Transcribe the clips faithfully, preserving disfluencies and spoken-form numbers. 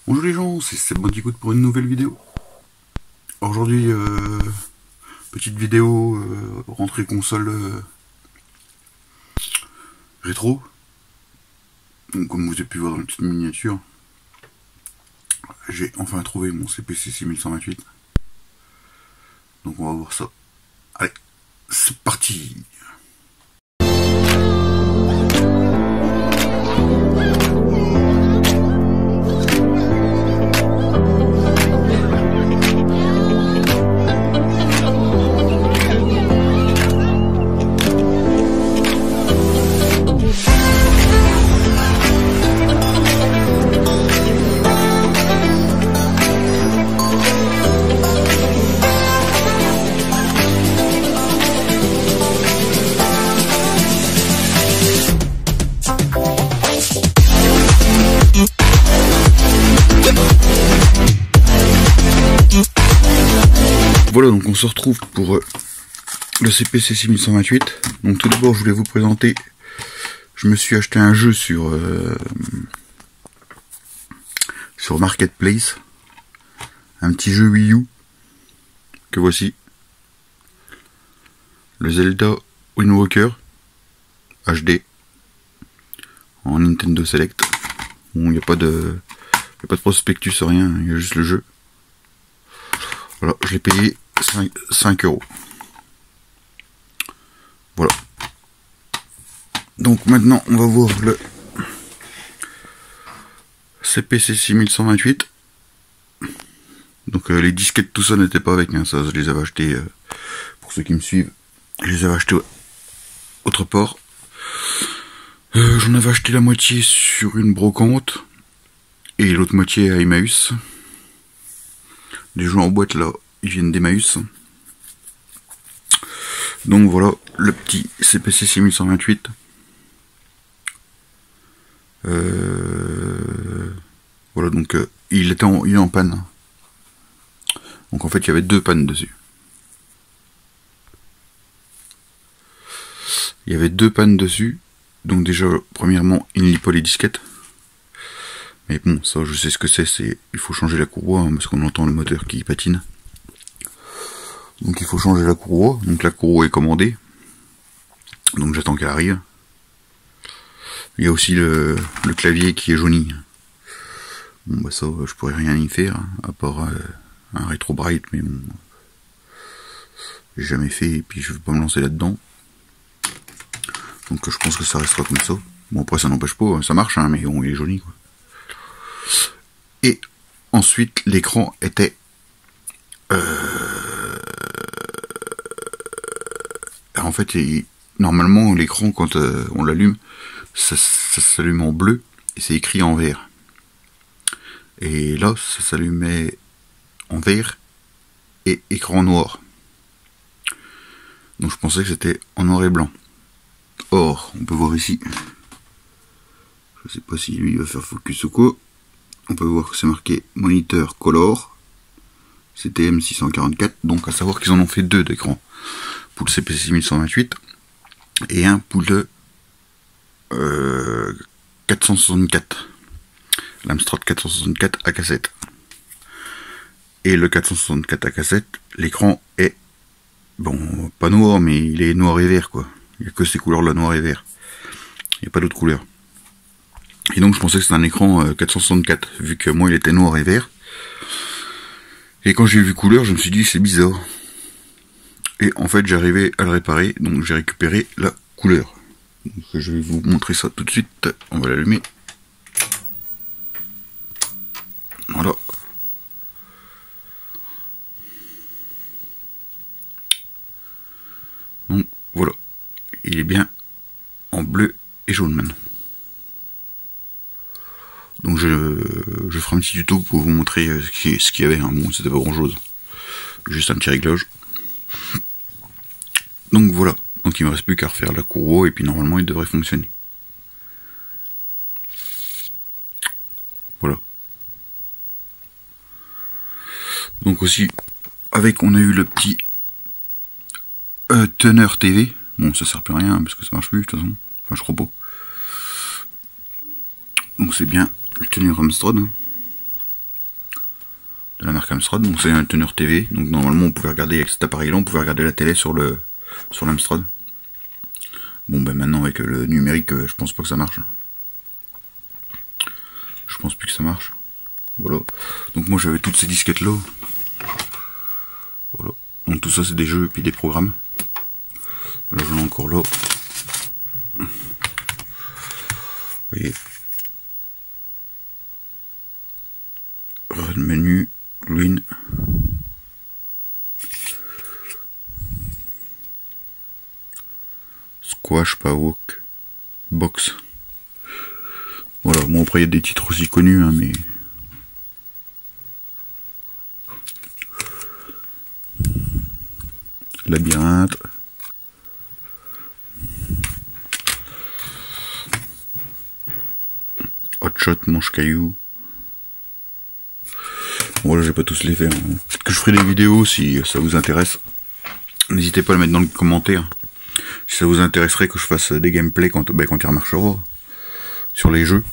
Bonjour les gens, c'est Seb Bandicoot pour une nouvelle vidéo. Aujourd'hui, euh, petite vidéo euh, rentrée console euh, rétro. Donc, comme vous avez pu voir dans la petite miniature, j'ai enfin trouvé mon C P C six mille cent vingt-huit. Donc on va voir ça. Allez, c'est parti. Voilà, donc on se retrouve pour euh, le C P C six mille cent vingt-huit. Donc tout d'abord, je voulais vous présenter, je me suis acheté un jeu sur euh, sur Marketplace, un petit jeu Wii U que voici, le Zelda Wind Waker H D en Nintendo Select. Bon, il n'y a pas de y a pas de prospectus, rien, il y a juste le jeu. Voilà, je l'ai payé cinq euros. Voilà. Donc maintenant, on va voir le C P C six mille cent vingt-huit. Donc euh, les disquettes, tout ça n'était pas avec, hein, ça je les avais achetés, euh, pour ceux qui me suivent, je les avais achetés autre part. Euh, J'en avais acheté la moitié sur une brocante et l'autre moitié à Emmaüs. Les jeux en boîte là, ils viennent d'Emmaüs. Donc voilà, le petit C P C six mille cent vingt-huit. Euh, voilà, donc euh, il était en, il est en panne. Donc en fait, il y avait deux pannes dessus. Il y avait deux pannes dessus. Donc déjà, premièrement, il ne lit pas les disquettes. Mais bon, ça, je sais ce que c'est. C'est, il faut changer la courroie, hein, parce qu'on entend le moteur qui patine. Donc il faut changer la courroie. Donc la courroie est commandée. Donc j'attends qu'elle arrive. Il y a aussi le, le clavier qui est jauni. Bon bah ça, je pourrais rien y faire, hein, à part euh, un rétro bright, mais bon, j'ai jamais fait et puis je vais pas me lancer là-dedans. Donc je pense que ça restera comme ça. Bon après ça n'empêche pas, ça marche, hein, mais bon il est jauni quoi. Et ensuite l'écran était euh... en fait il... normalement l'écran quand euh, on l'allume ça, ça s'allume en bleu et c'est écrit en vert, et là ça s'allumait en vert et écran noir, donc je pensais que c'était en noir et blanc. Or on peut voir ici, je sais pas si lui va faire focus ou quoi, on peut voir que c'est marqué moniteur color C T M six cent quarante-quatre, donc à savoir qu'ils en ont fait deux d'écran pour le C P C six mille cent vingt-huit et un pour le euh, quatre cent soixante-quatre, l'Amstrad quatre cent soixante-quatre à cassette. Et le quatre cent soixante-quatre à cassette, l'écran est bon, pas noir, mais il est noir et vert quoi. Il n'y a que ces couleurs là, noir et vert. Il n'y a pas d'autres couleurs. Et donc je pensais que c'était un écran euh, quatre cent soixante-quatre, vu que moi il était noir et vert. Et quand j'ai vu couleur, je me suis dit c'est bizarre. Et en fait j'arrivais à le réparer, donc j'ai récupéré la couleur. Donc, je vais vous montrer ça tout de suite. On va l'allumer. Voilà. Donc voilà. Il est bien en bleu et jaune maintenant. Donc je, je ferai un petit tuto pour vous montrer ce qu'il ce qu'il y avait. Hein. Bon, c'était pas grand chose. Juste un petit réglage. Donc voilà. Donc il me reste plus qu'à refaire la courroie et puis normalement il devrait fonctionner. Voilà. Donc aussi, avec on a eu le petit euh, teneur T V. Bon ça sert plus à rien parce que ça marche plus de toute façon. Enfin je crois pas. Donc c'est bien le teneur Amstrad. de la marque Amstrad. Donc c'est un teneur T V. Donc normalement on pouvait regarder avec cet appareil-là, on pouvait regarder la télé sur le sur l'Amstrad. Bon ben maintenant avec le numérique, je pense pas que ça marche. Je pense plus que ça marche. Voilà. Donc moi j'avais toutes ces disquettes là. Voilà. Donc tout ça c'est des jeux et puis des programmes. Là j'en ai encore là. Vous voyez. Menu, Win. Squash, Pawok, Box. Voilà, bon après il y a des titres aussi connus, hein, mais... Labyrinthe. Hotshot, Manche-Caillou. Bon là, je vais pas tous les faire. Hein. Peut-être que je ferai des vidéos si ça vous intéresse. N'hésitez pas à le mettre dans le commentaire. Si ça vous intéresserait que je fasse des gameplays quand, ben, quand il remarchera sur les jeux.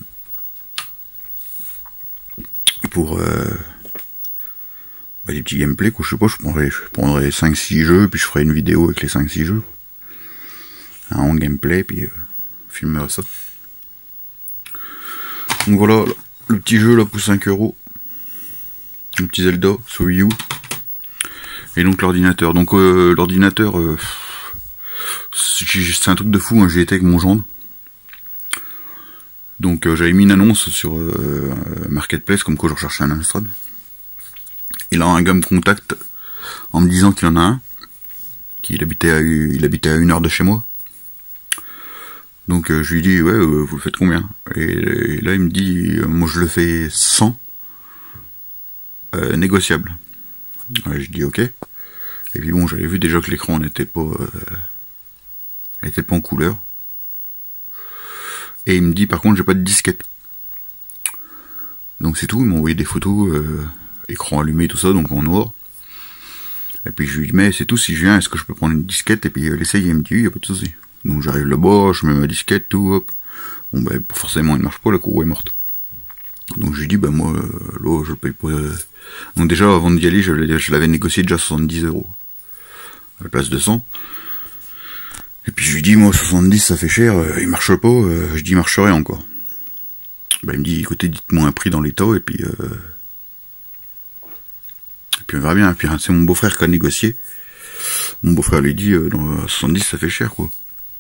Pour euh, ben, les petits gameplays, quoi, je sais pas, je prendrai, je prendrai cinq six jeux, puis je ferai une vidéo avec les cinq six jeux. Un en gameplay, puis euh, je filmerai ça. Donc voilà, le petit jeu là pour cinq euros. Le petit Zelda sur Wii U. Et donc l'ordinateur. Donc euh, l'ordinateur, euh, c'est un truc de fou, hein, j'y étais avec mon gendre. Donc euh, j'avais mis une annonce sur euh, Marketplace comme quoi je recherchais un Amstrad. Et là un gars me contacte en me disant qu'il y en a un, qu'il habitait à, il habitait à une heure de chez moi. Donc euh, je lui dis ouais euh, vous le faites combien, et, et là il me dit euh, moi je le fais cent euh, négociable. Ouais, je dis ok. Et puis bon j'avais vu déjà que l'écran n'était pas euh, n'était pas en couleur. Et il me dit par contre j'ai pas de disquette. Donc c'est tout, il m'a envoyé des photos, euh, écran allumé, tout ça, donc en noir. Et puis je lui dis mais c'est tout, si je viens, est-ce que je peux prendre une disquette et puis euh, l'essayer? Il me dit oui, y a pas de souci. Donc j'arrive là-bas, je mets ma disquette, tout, hop. Bon ben forcément il marche pas, la courroie est morte. Donc je lui dis bah moi euh, là je le paye pas. Euh... Donc déjà avant d'y aller, je l'avais négocié déjà soixante-dix euros à la place de cent. Et puis je lui dis moi soixante-dix ça fait cher, euh, il marche pas, euh, je dis il marcherait encore. Bah il me dit écoutez dites-moi un prix dans l'état et puis euh... et puis on verra bien. Et puis hein, c'est mon beau-frère qui a négocié. Mon beau-frère lui dit euh, non, soixante-dix ça fait cher quoi.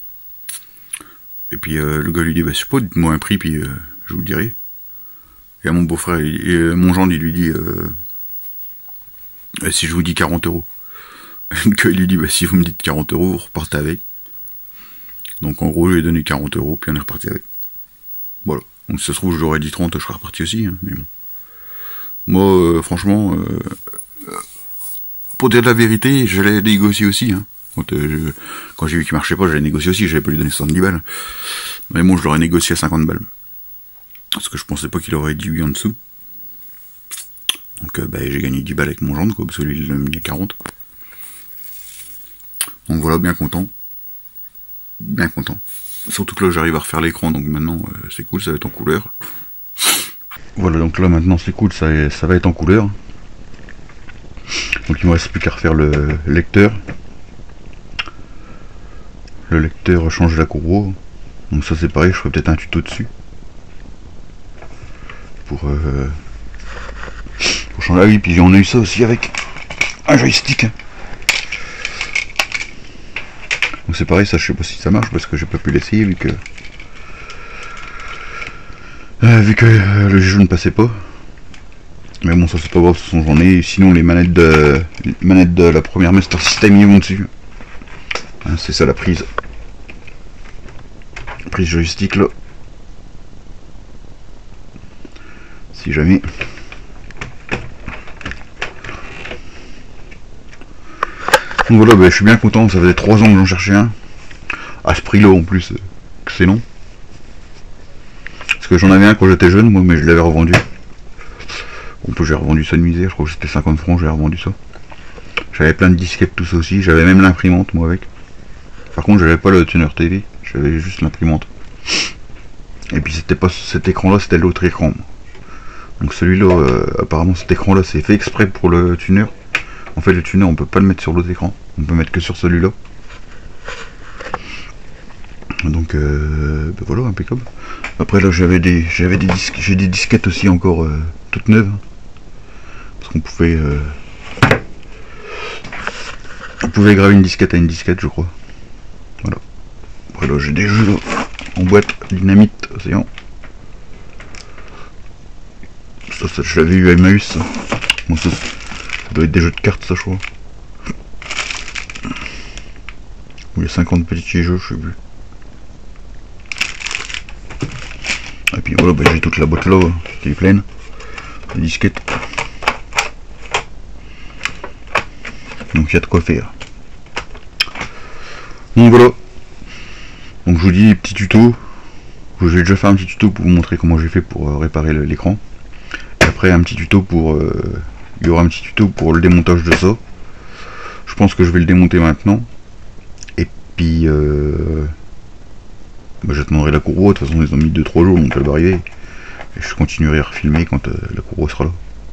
Et puis euh, le gars lui dit bah je sais pas, dites-moi un prix puis euh, je vous le dirai. Et à mon beau-frère, et euh, mon gendre il lui dit euh, si je vous dis quarante euros. Le gars il lui dit bah si vous me dites quarante euros vous repartez avec. Donc en gros, je lui ai donné quarante euros, puis on est reparti avec. Voilà. Donc si ça se trouve, je l'aurais dit trente, je serais reparti aussi, hein, mais bon. Moi, euh, franchement, euh, pour dire la vérité, j'allais négocier aussi. Hein. Quand, euh, quand j'ai vu qu'il marchait pas, j'allais négocier aussi, j'allais pas lui donner soixante-dix balles. Mais bon, je l'aurais négocié à cinquante balles. Parce que je pensais pas qu'il aurait dit oui en dessous. Donc euh, bah, j'ai gagné dix balles avec mon gendre, quoi, parce que lui, il l'a mis à quarante. Donc voilà, bien content. Bien content. Surtout que là j'arrive à refaire l'écran, donc maintenant euh, c'est cool, ça va être en couleur. Voilà, donc là maintenant c'est cool, ça, ça va être en couleur. Donc il me reste plus qu'à refaire le lecteur. Le lecteur change la courroie. Donc ça c'est pareil, je ferai peut-être un tuto dessus. Pour, euh, pour changer. Ah oui, puis on a eu ça aussi avec un joystick. Donc c'est pareil, ça je sais pas si ça marche parce que j'ai pas pu l'essayer vu que euh, vu que euh, le jeu ne passait pas. Mais bon ça c'est pas grave, ce sont j'en ai. Sinon les manettes de les manettes de la première Master System ils vont dessus. Hein, c'est ça la prise. Prise joystick là. Si jamais. Donc voilà, bah, je suis bien content, ça faisait trois ans que j'en cherchais un. À ce prix là en plus, euh, c'est long. Parce que j'en avais un quand j'étais jeune, moi, mais je l'avais revendu. En plus j'ai revendu ça de misère, je crois que c'était cinquante francs, j'ai revendu ça. J'avais plein de disquettes, tout ça aussi, j'avais même l'imprimante moi avec. Par contre j'avais pas le teneur T V, j'avais juste l'imprimante. Et puis c'était pas cet écran là, c'était l'autre écran. Donc celui-là, euh, apparemment cet écran là c'est fait exprès pour le tuner. En fait le tuner on peut pas le mettre sur l'autre écran, on peut mettre que sur celui-là. Donc euh, ben voilà, impeccable. Après là j'avais des j'avais des disques, j'ai des disquettes aussi encore euh, toutes neuves. Parce qu'on pouvait euh, on pouvait graver une disquette à une disquette je crois. Voilà. Après là j'ai des jeux là, en boîte, Dynamite, Océan. Ça, ça je l'avais eu à Emmaüs ça. Bon, ça, ça doit être des jeux de cartes ça je crois. Ou il y a cinquante petits jeux, je sais plus. Et puis voilà, bah, j'ai toute la boîte là, qui est pleine. Les disquettes. Donc il y a de quoi faire. Donc voilà. Donc je vous dis petit tuto. Je vais déjà faire un petit tuto pour vous montrer comment j'ai fait pour euh, réparer l'écran. Et après un petit tuto pour... Euh, il y aura un petit tuto pour le démontage de ça. Je pense que je vais le démonter maintenant. Et puis... Euh, bah, j'attendrai la courroie, de toute façon ils ont mis deux trois jours donc elle va arriver. Et je continuerai à refilmer quand euh, la courroie sera là.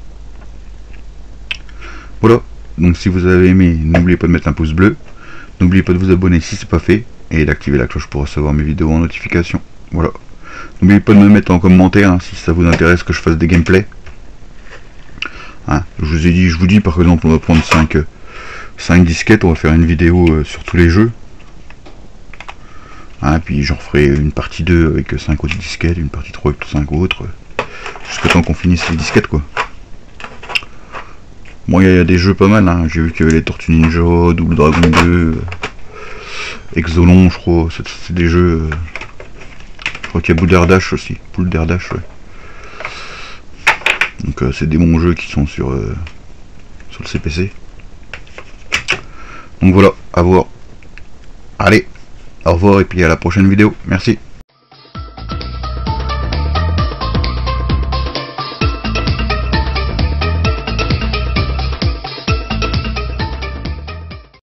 Voilà, donc si vous avez aimé, n'oubliez pas de mettre un pouce bleu. N'oubliez pas de vous abonner si c'est pas fait. Et d'activer la cloche pour recevoir mes vidéos en notification. Voilà. N'oubliez pas de me mettre en commentaire hein, si ça vous intéresse que je fasse des gameplays. Hein, je vous ai dit, je vous dis par exemple on va prendre cinq, cinq disquettes, on va faire une vidéo euh, sur tous les jeux. Hein, puis j'en ferai une partie deux avec cinq autres disquettes, une partie trois avec cinq autres, jusqu'à temps qu'on finisse les disquettes quoi. Bon, il y, y a des jeux pas mal, hein. J'ai vu qu'il y avait les Tortues Ninja, Double Dragon deux, Exolon je crois, c'est des jeux... Euh, je crois qu'il y a Boulder Dash aussi, Boulder Dash ouais. Donc euh, c'est des bons jeux qui sont sur, euh, sur le C P C. Donc voilà, à voir. Allez, au revoir et puis à la prochaine vidéo. Merci.